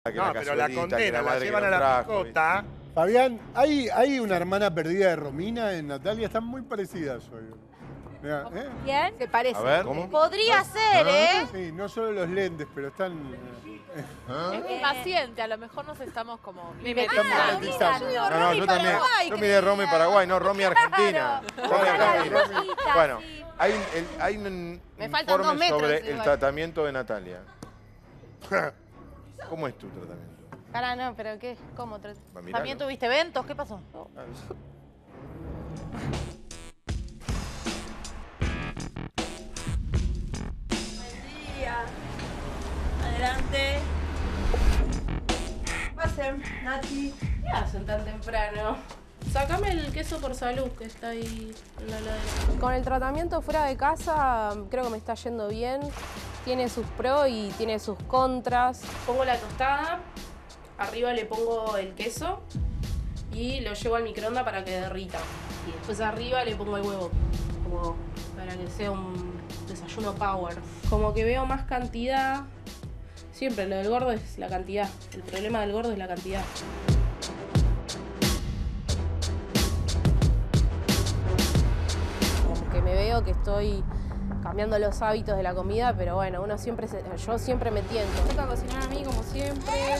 No, pero la condena, la llevan a la trajo, picota. Fabián, ¿hay una hermana perdida de Romina en Natalia? Están muy parecidas hoy. Mirá, ¿eh? ¿Quién? Se parece. A ver, ¿cómo? Podría ser, ¿eh? Sí, no solo los lentes, pero están... Es impaciente, a lo mejor nos estamos como mimetizando. No, yo también. Yo miré Romy Paraguay, no Romy Argentina. Romy Argentina. Bueno, hay un Me faltan 2 informe metros, sobre el igual. tratamiento de Natalia. ¿Cómo es tu tratamiento? Pará, no, pero ¿qué? ¿Cómo? Va, miralo. ¿También tuviste eventos? ¿Qué pasó? Buen día. Adelante. Pasen, Nati. ¿Qué hacen tan temprano? Sácame el queso por salud que está ahí en la heladera. Con el tratamiento fuera de casa creo que me está yendo bien. Tiene sus pros y tiene sus contras. Pongo la tostada, arriba le pongo el queso y lo llevo al microondas para que derrita. Y después arriba le pongo el huevo, como para que sea un desayuno power. Como que veo más cantidad. Siempre lo del gordo es la cantidad. El problema del gordo es la cantidad. Como que me veo que estoy cambiando los hábitos de la comida, pero bueno, yo siempre me tiento. Me toca cocinar a mí como siempre.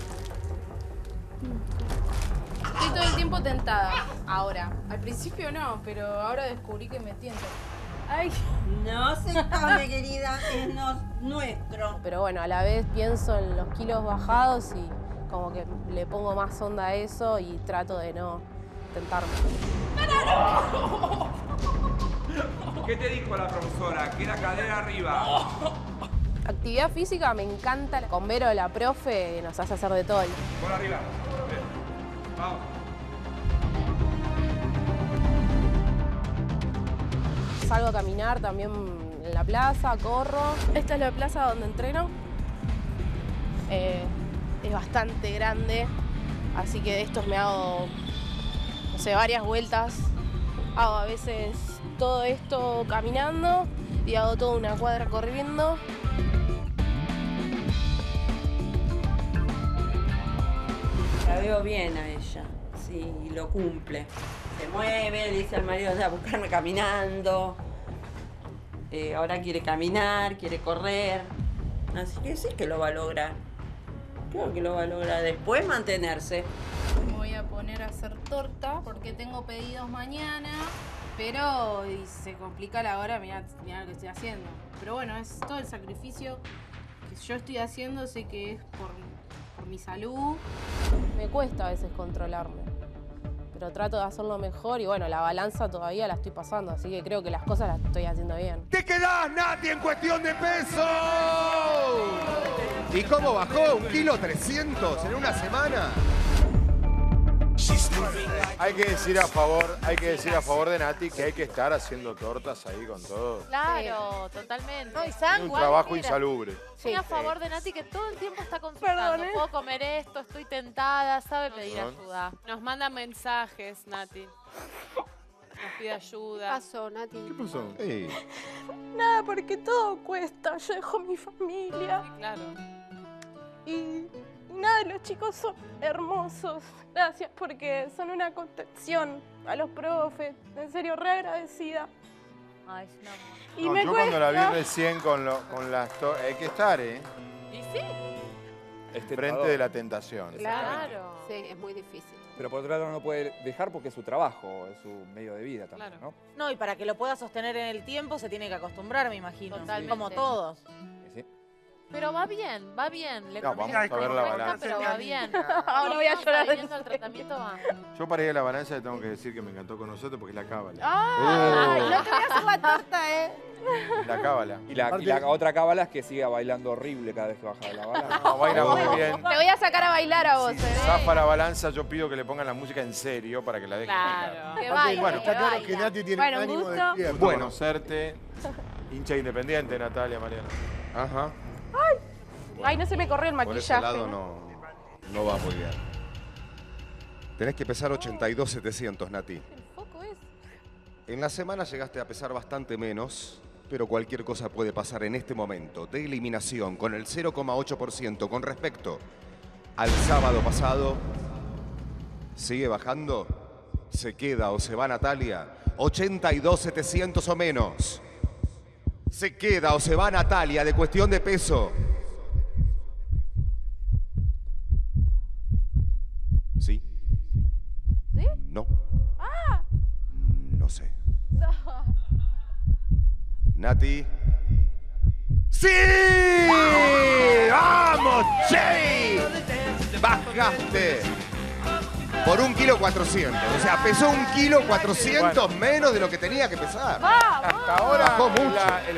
Estoy todo el tiempo tentada ahora. Al principio no, pero ahora descubrí que me tiento. Ay, No se come, querida, es nuestro. Pero bueno, a la vez pienso en los kilos bajados y como que le pongo más onda a eso y trato de no tentarme. ¿Qué te dijo la profesora? Que la cadera arriba. Actividad física me encanta. Con Vero, la profe, nos hace hacer de todo. Por arriba. Bien. Vamos. Salgo a caminar también en la plaza, corro. esta es la plaza donde entreno. Es bastante grande, así que de estos me hago, no sé, varias vueltas. Hago a veces todo esto caminando y hago toda una cuadra corriendo. La veo bien a ella, sí, y lo cumple. Se mueve, le dice al marido, a buscarme caminando. Ahora quiere caminar, quiere correr. Así que sí que lo va a lograr. Creo que lo va a lograr. Después mantenerse. Me voy a poner a hacer torta porque tengo pedidos mañana, pero se complica la hora, mirá lo que estoy haciendo. Pero bueno, es todo el sacrificio que yo estoy haciendo, sé que es por mi salud. Me cuesta a veces controlarme, pero trato de hacerlo mejor y bueno, la balanza todavía la estoy pasando, así que creo que las cosas las estoy haciendo bien. ¿Te quedás, Nati, en cuestión de peso? ¿Y cómo bajó? 1,3 kg en una semana. Hay que decir a favor de Nati que hay que estar haciendo tortas ahí con todo. Claro, totalmente. No, y Es sangre. un trabajo insalubre. Estoy a favor de Nati que todo el tiempo está consultando. Puedo comer esto, estoy tentada, sabe pedir Perdón. ayuda. Nos manda mensajes, Nati. Nos pide ¿Qué ayuda. pasó, Nati? ¿Qué pasó? Nada, porque todo cuesta, yo dejo mi familia Sí, claro. y nada, los chicos son hermosos. Gracias porque son una contención a los profes, en serio, re agradecida. Ay, es un amor. Y No, me yo cuesta. cuando la vi recién con las tortas, hay que estar, ¿Y sí? frente de la tentación. Claro. Sí, es muy difícil. Pero por otro lado no lo puede dejar porque es su trabajo, es su medio de vida también, Claro. ¿no? No, y para que lo pueda sostener en el tiempo se tiene que acostumbrar, me imagino. Totalmente. Como todos. Sí. Pero va bien, va bien. Le No, prometo vamos que a ver no la cuesta, balanza. pero va bien. Ahora voy a Vamos llorar de adhiriendo al tratamiento va. Yo para ir a la balanza le tengo que decir que me encantó conocerte porque es la cábala. Ay, no te voy a hacer la torta, Es la cábala. Y la otra cábala es que siga bailando horrible cada vez que baja de la bala. No, baila muy bien. Te voy a sacar a bailar a vos, Si zafa la balanza, yo pido que le pongan la música en serio para que la dejen bailar. Claro. Que Aparte, baile, bueno, está que claro baile. que Nati tiene Bueno, un un ánimo gusto. despierto. Gusto conocerte. Hincha independiente, Natalia, Mariana. Ajá. Ay, no se me corrió el Por maquillaje. ese lado no va muy bien. Tenés que pesar 82,700, Nati. El foco es. En la semana llegaste a pesar bastante menos, pero cualquier cosa puede pasar en este momento de eliminación con el 0,8% con respecto al sábado pasado. Sigue bajando. Se queda o se va Natalia. 82.700 o menos. Se queda o se va Natalia de cuestión de peso. ¿Sí? ¿Sí? No. ¡Ah! No sé. No. Nati. ¡Sí! ¡Vamos, Che! Bajaste por 1,4 kg. O sea, pesó 1,4 kg menos de lo que tenía que pesar. Hasta ahora Bajó mucho.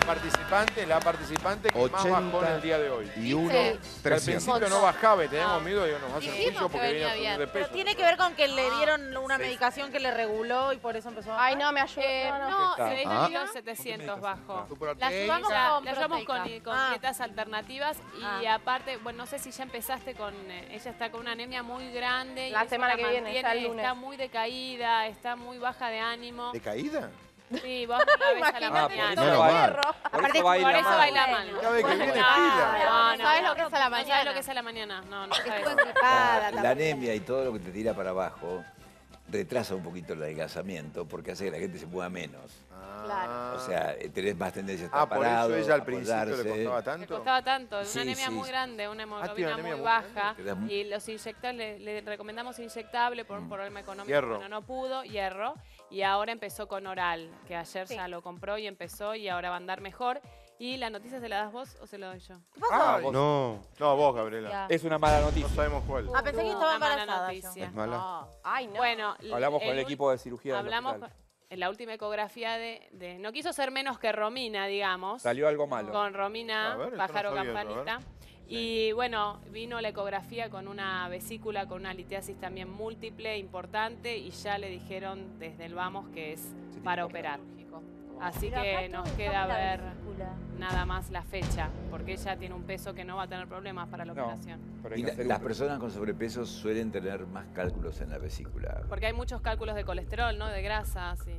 la participante que más bajó en el día de hoy. Y 1, Al 300. principio no bajaba y teníamos miedo de que nos hacen Dijimos juicio que porque venía viene a subir bien. de peso. Pero tiene que ver con que le dieron una medicación que le reguló y por eso empezó a... Ay, no, me ayudó. No, Está. 6.700 bajó. La ayudamos con La ayudamos con proteica. dietas alternativas y aparte, bueno, no sé si ya empezaste con, ella está con una anemia muy grande. Y La eso semana la que viene, ya el mantiene, lunes. está muy decaída, está muy baja de ánimo. ¿De caída? Sí, vos no la ves a la Imagínate, mañana. todo Menos mal. hierro. Aparte, Por eso baila mal. Cada vez que viene No, pila. no, ¿Sabes lo que es a la No sabes mañana? lo que es a la mañana. No sabes. La anemia y todo lo que te tira para abajo retrasa un poquito el adelgazamiento porque hace que la gente se mueva menos. Claro. O sea, tenés más tendencia a estar Por parado, eso ella al principio le apoyarse. costaba Le tanto. costaba tanto, Sí, una anemia sí. muy grande, una tiene hemoglobina anemia muy muy baja grande. y los inyectables, le recomendamos inyectable por un problema económico, Hierro. bueno, no pudo, hierro, y ahora empezó con oral, que ayer Sí. ya lo compró y empezó y ahora va a andar mejor. ¿Y las noticias se las das vos o se lo doy yo? Ah, vos. No. No, vos, Gabriela. Es una mala No noticia. sabemos cuál. Ah, pensé que estaba Una mala embarazada. noticia. Es mala. No. Ay, no. Bueno, Hablamos con el ul- equipo de cirugía del Hablamos hospital. en la última ecografía no quiso ser menos que Romina, digamos. Salió algo malo. Con Romina, A ver, esto Pájaro no sabía eso, a Campanita. ver. Y bueno, vino la ecografía con una vesícula, con una litiasis también múltiple, importante, y ya le dijeron desde el vamos que es para operar. Así que nos queda ver nada más la fecha, porque ella tiene un peso que no va a tener problemas para la No. operación. Pero hay Y que hacer las un- personas con sobrepeso suelen tener más cálculos en la vesícula. Porque hay muchos cálculos de colesterol, ¿no? De grasa, sí.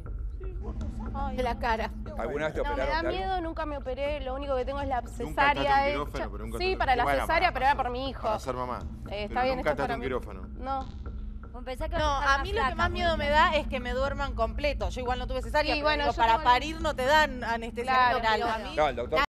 De la cara. ¿Alguna vez te No, me operaron da de algo? miedo, nunca me operé. Lo único que tengo es la entraste a un cesárea quirófano, hecha. pero nunca Sí, te- para la Bueno, cesárea, para- pero era por mi hijo. Para ser mamá. Está Pero bien, nunca esto es entraste para a un mí. quirófano. No. No, a mí lo que más miedo me da es que me duerman completo. Yo igual no tuve cesárea, Sí, pero bueno, digo, yo para tengo- parir no te dan anestesia Claro, general. pero- A mí No, el doctor